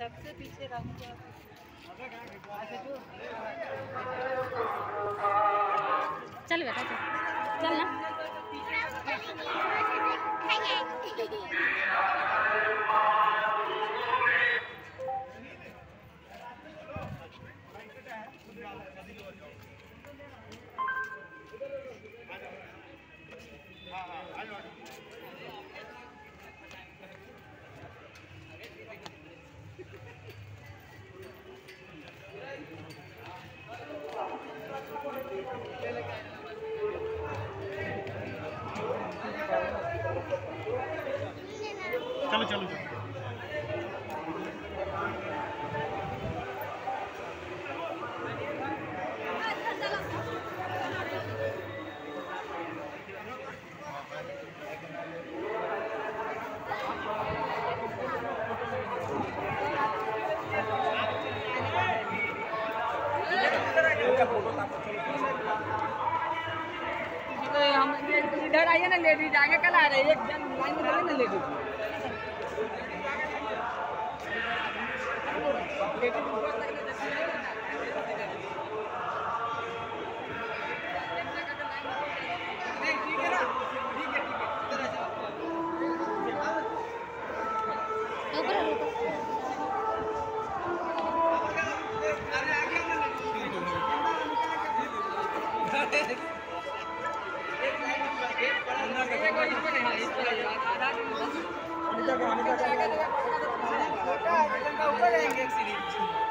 सबसे पीछे रहूंगा। चल बेटा चल चल ना। चलो चलो हम इधर आइए ना, लेडीज आगे कल आ रहे हैं, एक जन लाइन में चले ना लेडीज। ऊपर